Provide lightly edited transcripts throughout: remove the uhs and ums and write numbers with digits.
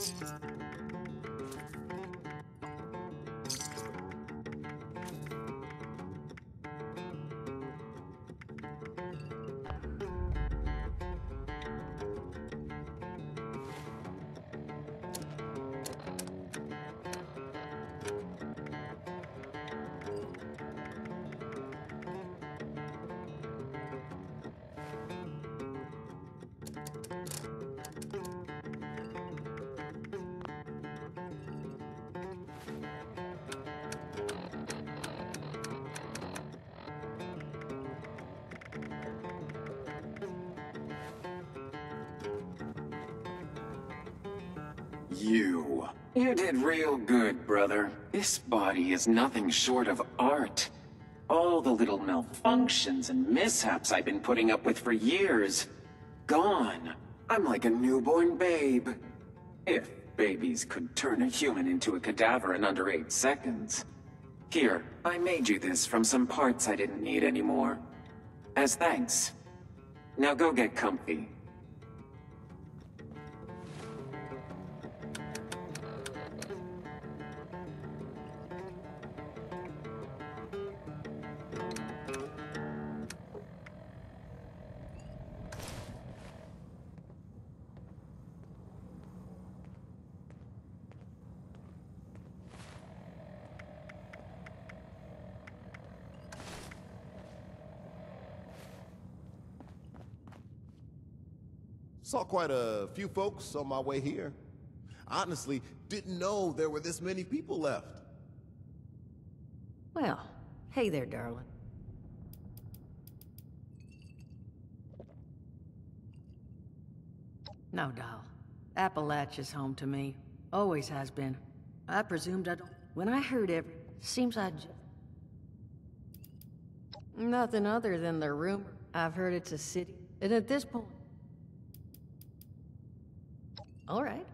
You did real good, brother. This body is nothing short of art. All the little malfunctions and mishaps I've been putting up with for years, gone. I'm like a newborn babe. If babies could turn a human into a cadaver in under 8 seconds. Here, I made you this from some parts I didn't need anymore. As thanks. Now go get comfy. Saw quite a few folks on my way here. Honestly, didn't know there were this many people left. Well, hey there, darling. No, doll. Appalachia's home to me. Always has been. I presumed I'd... When I heard seems I'd just... Nothing other than the rumor. I've heard it's a city. And at this point... All right.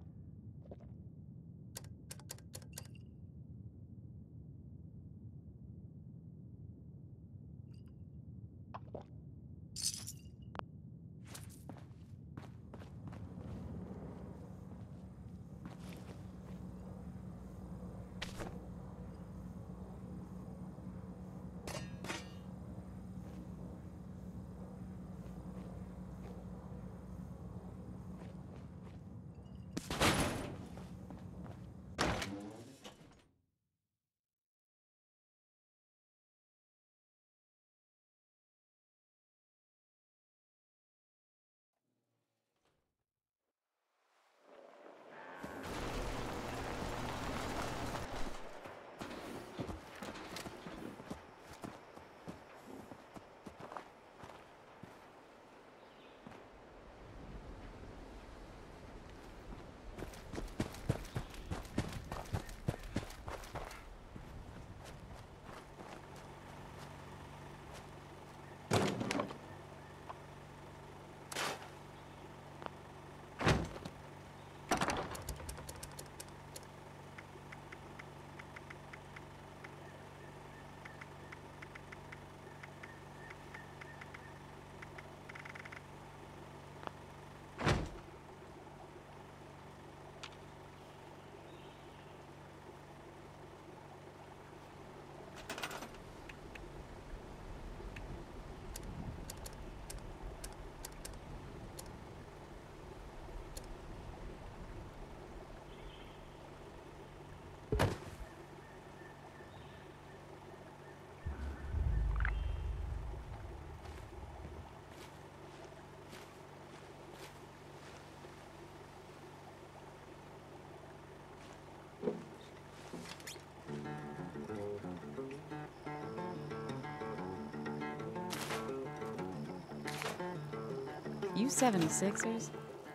You 76ers,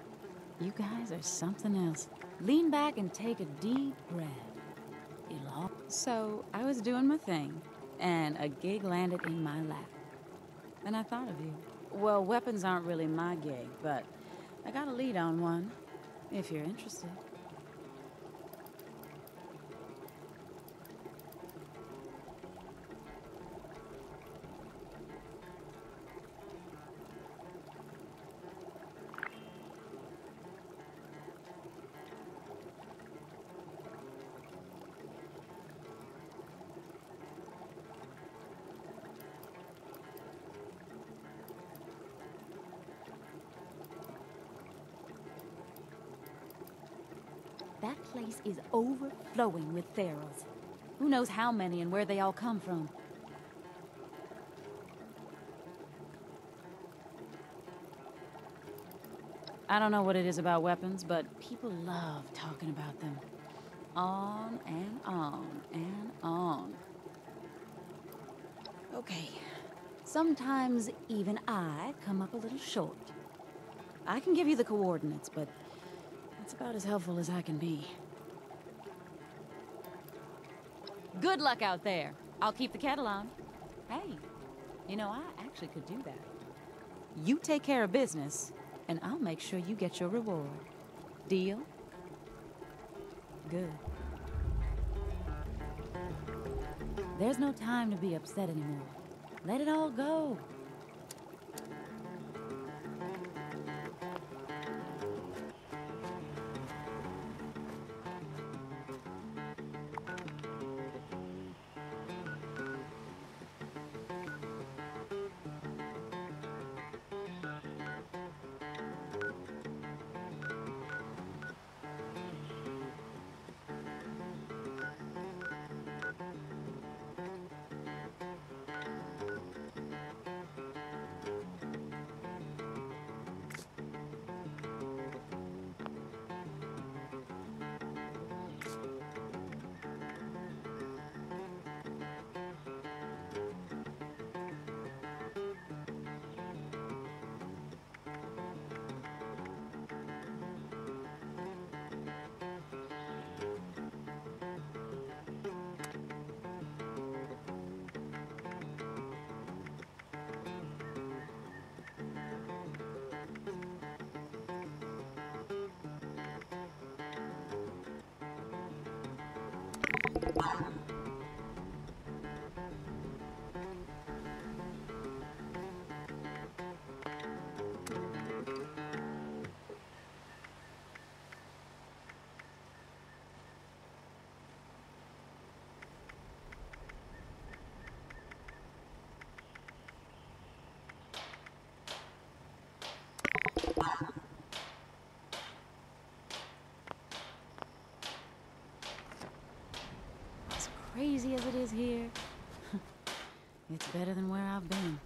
you guys are something else. Lean back and take a deep breath. It'll all... So, I was doing my thing, and a gig landed in my lap. And I thought of you. Well, weapons aren't really my gig, but I got a lead on one, if you're interested. That place is overflowing with ferals. Who knows how many and where they all come from? I don't know what it is about weapons, but people love talking about them. On and on and on. Okay. Sometimes even I come up a little short. I can give you the coordinates, but that's about as helpful as I can be. Good luck out there. I'll keep the kettle on. Hey, you know, I actually could do that. You take care of business, and I'll make sure you get your reward. Deal? Good. There's no time to be upset anymore. Let it all go. As crazy as it is here, it's better than where I've been.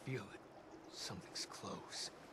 feel it. Something's close.